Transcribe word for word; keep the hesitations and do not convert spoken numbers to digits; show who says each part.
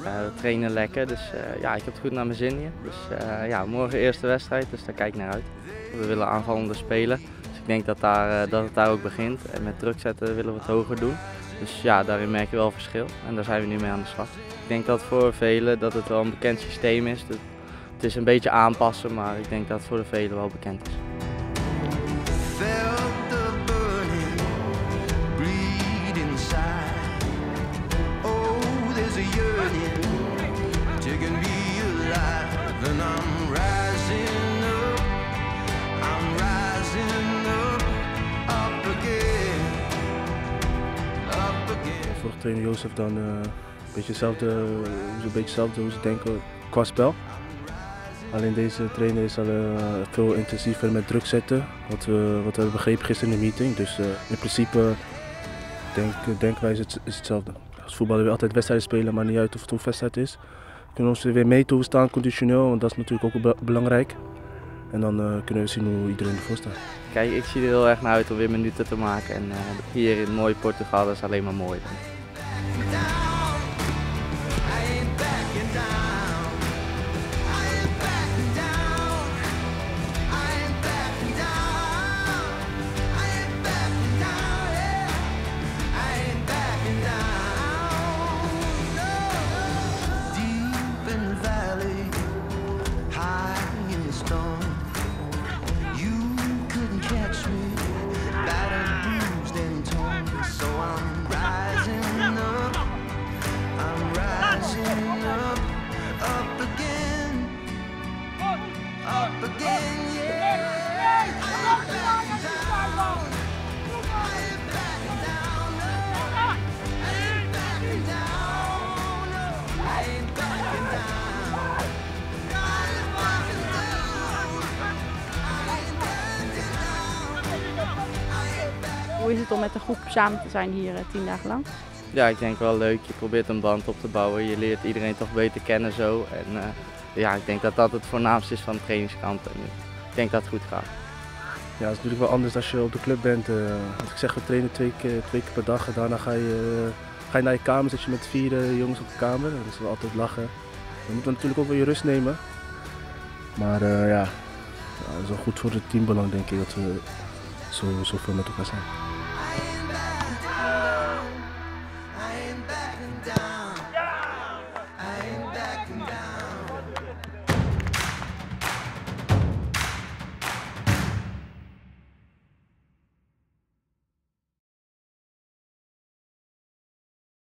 Speaker 1: we trainen lekker, dus uh, ja, ik heb het goed naar mijn zin hier. Dus uh, ja, morgen eerste wedstrijd, dus daar kijk ik naar uit. We willen aanvallender spelen, dus ik denk dat, daar, uh, dat het daar ook begint. En met druk zetten willen we het hoger doen. Dus ja, daarin merk je wel verschil en daar zijn we nu mee aan de slag. Ik denk dat voor velen dat het wel een bekend systeem is. Het is een beetje aanpassen, maar ik denk dat het voor de velen wel bekend is.
Speaker 2: Vorige trainer Jozef dan uh, een beetje hetzelfde, een beetje hetzelfde hoe ze denken qua spel. Alleen deze trainer is al uh, veel intensiever met druk zetten, wat we, wat we hebben begrepen gisteren in de meeting. Dus uh, in principe denk, denken wij is, het, is hetzelfde. Als voetballer wil altijd wedstrijden spelen, maar niet uit of het een wedstrijd is. We kunnen ons weer meten hoe we staan conditioneel, want dat is natuurlijk ook be belangrijk. En dan uh, kunnen we zien hoe iedereen ervoor staat.
Speaker 1: Kijk, ik zie er heel erg naar uit om weer minuten te maken. En uh, hier in mooi Portugal, dat is alleen maar mooi.
Speaker 3: Hoe is het om met een groep samen te zijn hier tien dagen lang?
Speaker 1: Ja, ik denk wel leuk. Je probeert een band op te bouwen. Je leert iedereen toch beter kennen zo. En uh, ja, ik denk dat dat het voornaamste is van de trainingskant. En ik denk dat het goed gaat.
Speaker 2: Ja, het is natuurlijk wel anders als je op de club bent. Uh, als ik zeg, we trainen twee keer, twee keer per dag en daarna ga je, uh, ga je naar je kamer, zit je met vier uh, jongens op de kamer. Dat is wel altijd lachen. Je moet natuurlijk ook wel je rust nemen. Maar uh, ja, ja, het is wel goed voor het teambelang denk ik dat we zo, zo veel met elkaar zijn.